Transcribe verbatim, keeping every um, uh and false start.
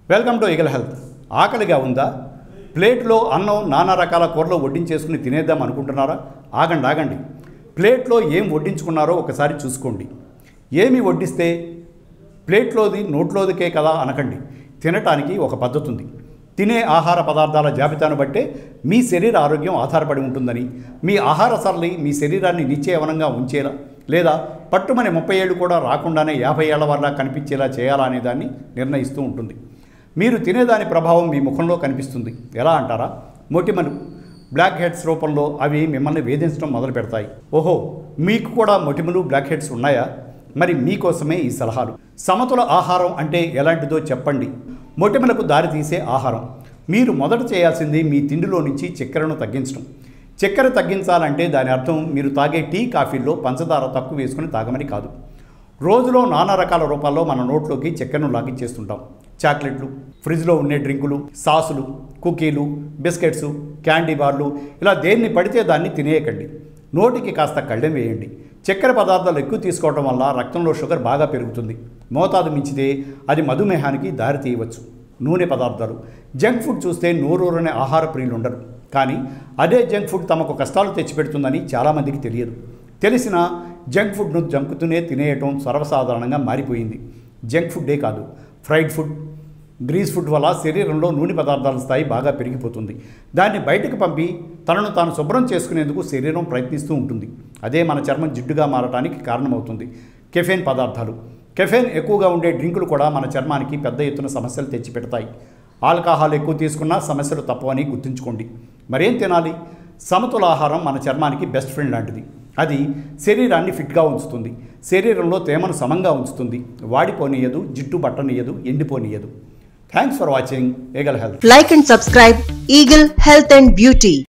Welcome to eagle health. ఆకలిగా ఉందా? ప్లేట్లో అన్నం నానా రకాల కూరలు వడ్డించేసుకుని తినేద్దాం అనుకుంటున్నారా? ఆగండి ఆగండి ప్లేట్లో ఏం వడ్డించుకున్నారో ఒకసారి చూసుకోండి. ఏమి వడ్డిస్తే ప్లేట్లోది నోట్లోదికే కదా అనకండి. తినటానికి ఒక పద్ధతి ఉంది. తినే ఆహార పదార్థాల జాబితాను బట్టే మీ శరీర ఆరోగ్యం ఆధారపడి ఉంటుందని, మీ ఆహార సరళి మీ శరీరాన్ని నిశ్చయవనంగా ఉంచేలా లేదా పట్టుమని ముప్పై ఏళ్ళు కూడా రాకుండానే యాభై ఏళ్ల వల్ల కనిపించేలా చేయాలా అనే దాన్ని నిర్ణయిస్తూ ఉంటుంది. మీరు తినేదాని ప్రభావం మీ ముఖంలో కనిపిస్తుంది. ఎలా అంటారా? మొటిమలు, బ్లాక్ హెడ్స్ రూపంలో అవి మిమ్మల్ని వేధించడం మొదలు పెడతాయి. ఓహో, మీకు కూడా మొటిమలు, బ్లాక్ హెడ్స్ ఉన్నాయా? మరి మీకోసమే ఈ సలహాలు. సమతుల ఆహారం అంటే ఎలాంటిదో చెప్పండి. మొటిమలకు దారితీసే ఆహారం. మీరు మొదట చేయాల్సింది మీ తిండిలో నుంచి చక్కెరను తగ్గించడం. చక్కెర తగ్గించాలంటే దాని అర్థం మీరు తాగే టీ, కాఫీల్లో పంచదార తక్కువ వేసుకుని తాగమని కాదు. రోజులో నానా రకాల రూపాల్లో మన నోట్లోకి చక్కెరను లాగిచ్చేస్తుంటాం. చాక్లెట్లు, ఫ్రిడ్జ్లో ఉండే డ్రింకులు, సాసులు, కుకీలు, బిస్కెట్స్, క్యాండీ బార్లు, ఇలా దేన్ని పడితే దాన్ని తినేయకండి. నోటికి కాస్త కళ్ళెం వేయండి. చక్కెర పదార్థాలు ఎక్కువ తీసుకోవడం వల్ల రక్తంలో షుగర్ బాగా పెరుగుతుంది. మోతాదు మించితే అది మధుమేహానికి దారి తీయవచ్చు. నూనె పదార్థాలు, జంక్ ఫుడ్ చూస్తే నోరూరనే ఆహార ప్రియులు ఉండరు. కానీ అదే జంక్ ఫుడ్ తమకు కష్టాలు తెచ్చిపెడుతుందని చాలామందికి తెలియదు. తెలిసిన జంక్ ఫుడ్ను జంకుతూనే తినేయటం సర్వసాధారణంగా మారిపోయింది. జంక్ ఫుడ్డే కాదు, ఫ్రైడ్ ఫుడ్, గ్రీస్ ఫుడ్ వల్ల శరీరంలో నూనె పదార్థాల స్థాయి బాగా పెరిగిపోతుంది. దాన్ని బయటకు పంపి తనను తాను శుభ్రం చేసుకునేందుకు శరీరం ప్రయత్నిస్తూ ఉంటుంది. అదే మన చర్మం జిడ్డుగా మారటానికి కారణమవుతుంది. కెఫెన్ పదార్థాలు, కెఫెన్ ఎక్కువగా ఉండే డ్రింకులు కూడా మన చర్మానికి పెద్ద ఎత్తున సమస్యలు తెచ్చిపెడతాయి. ఆల్కహాల్ ఎక్కువ తీసుకున్నా సమస్యలు తప్పవని గుర్తుంచుకోండి. మరేం తినాలి? సమతుల ఆహారం మన చర్మానికి బెస్ట్ ఫ్రెండ్ లాంటిది. అది శరీరాన్ని ఫిట్గా ఉంచుతుంది. శరీరంలో తేమను సమంగా ఉంచుతుంది. వాడిపోనీయదు, జిడ్డు బట్టనీయదు, ఎండిపోనీయదు. Thanks for watching Eagle Health. Like and subscribe Eagle Health and Beauty.